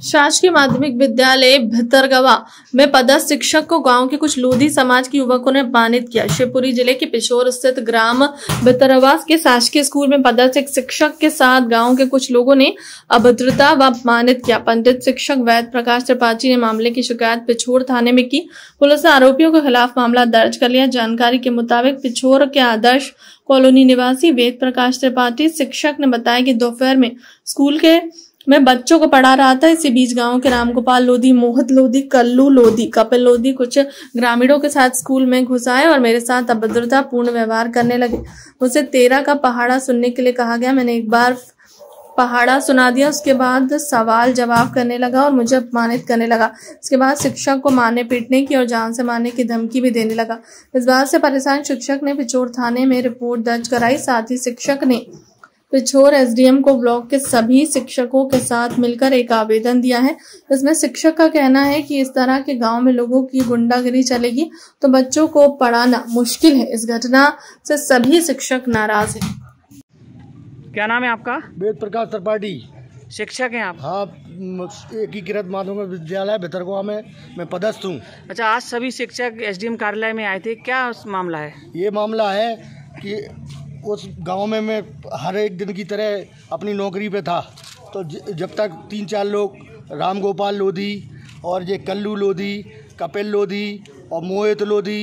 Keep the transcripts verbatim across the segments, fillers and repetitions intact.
शासकीय माध्यमिक विद्यालय भितरगवा में पदस्थ शिक्षक को गांव के कुछ लोधी समाज के युवकों ने अपमानित किया। शिवपुरी जिले के पिछोर स्थित ग्राम भितरगवा के शासकीय स्कूल में पदस्थ एक शिक्षक के साथ गांव के कुछ लोगों ने अभद्रता व अपमानित किया। पंडित शिक्षक वैद प्रकाश त्रिपाठी ने मामले की शिकायत पिछोर थाने में की। पुलिस ने आरोपियों के खिलाफ मामला दर्ज कर लिया। जानकारी के मुताबिक पिछोर के आदर्श कॉलोनी निवासी वेद प्रकाश त्रिपाठी शिक्षक ने बताया कि दोपहर में स्कूल के मैं बच्चों को पढ़ा रहा था। इसी बीच गांव के रामगोपाल लोधी, मोहित लोधी, कल्लू लोधी, कपिल लोधी कुछ ग्रामीणों के साथ स्कूल में घुस आए और मेरे साथ अभद्रता पूर्ण व्यवहार करने लगे। मुझसे तेरह का पहाड़ा सुनने के लिए कहा गया। मैंने एक बार पहाड़ा सुना दिया। उसके बाद सवाल जवाब करने लगा और मुझे अपमानित करने लगा। इसके बाद शिक्षक को मारने पीटने की और जान से मारने की धमकी भी देने लगा। इस बात से परेशान शिक्षक ने पिछोर थाने में रिपोर्ट दर्ज कराई। साथ ही शिक्षक ने पिछोर एसडीएम को ब्लॉक के सभी शिक्षकों के साथ मिलकर एक आवेदन दिया है। इसमें शिक्षक का कहना है कि इस तरह के गांव में लोगों की गुंडागिरी चलेगी तो बच्चों को पढ़ाना मुश्किल है। इस घटना से सभी शिक्षक नाराज हैं। क्या नाम है आपका? वेद प्रकाश त्रिपाठी। शिक्षक हैं आप? हाँ, एकीकृत माध्यमिक विद्यालय भितरगवा में मैं पदस्थ हूँ। अच्छा, आज सभी शिक्षक एसडीएम कार्यालय में आए थे, क्या मामला है? ये मामला है कि उस गांव में मैं हर एक दिन की तरह अपनी नौकरी पे था, तो जब तक तीन चार लोग रामगोपाल लोधी और ये कल्लू लोधी, कपिल लोधी और मोहित लोधी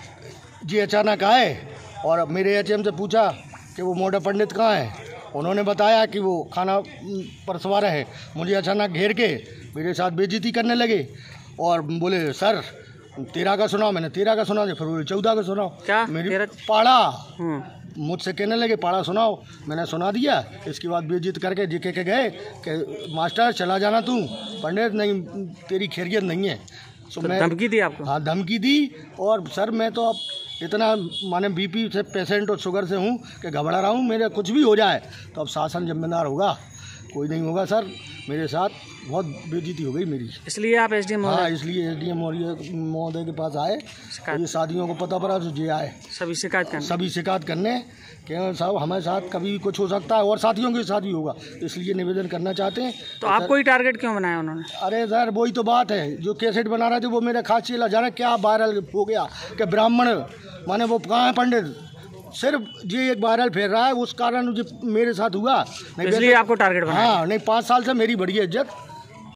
जी अचानक आए और मेरे एचएम से पूछा कि वो मोटा पंडित कहाँ है। उन्होंने बताया कि वो खाना परसवा रहे हैं। मुझे अचानक घेर के मेरे साथ बेइज्जती करने लगे और बोले सर तेरह का सुनाओ। मैंने तेरह का सुना, फिर बोले चौदह का सुनाओ। क्या? मेरी पाड़ा मुझसे कहने लगे पाड़ा सुनाओ। मैंने सुना दिया। इसके बाद बेइज्जत करके जी के गए कि मास्टर चला जाना तू, पंडित नहीं तेरी खैरियत नहीं है। तो मैं धमकी दी आपको? हाँ, धमकी दी। और सर मैं तो अब इतना माने बीपी से पेशेंट और शुगर से हूँ कि घबरा रहा हूँ। मेरे कुछ भी हो जाए तो अब शासन जिम्मेदार होगा, कोई नहीं होगा। सर मेरे साथ बहुत बेइज्जती हो गई मेरी, इसलिए आप एसडीएम? हाँ, इसलिए एसडीएम महोदय के पास आए। ये शादियों को पता पड़ा तो जे आए सभी शिकायत करने सभी शिकायत करने कि साहब हमारे साथ कभी कुछ हो सकता है और साथियों के साथ भी होगा, इसलिए निवेदन करना चाहते हैं। तो आपको ही टारगेट क्यों बनाया उन्होंने? अरे सर वही तो बात है, जो कैसेट बना रहे थे वो मेरा खास चेला जाने क्या वायरल हो गया कि ब्राह्मण माने वो कहाँ है पंडित, सिर्फ ये एक वायरल फेर रहा है, उस कारण जो मेरे साथ हुआ। इसलिए आपको टारगेट बनाया? हाँ, नहीं पाँच साल से मेरी बढ़ी है इज्जत।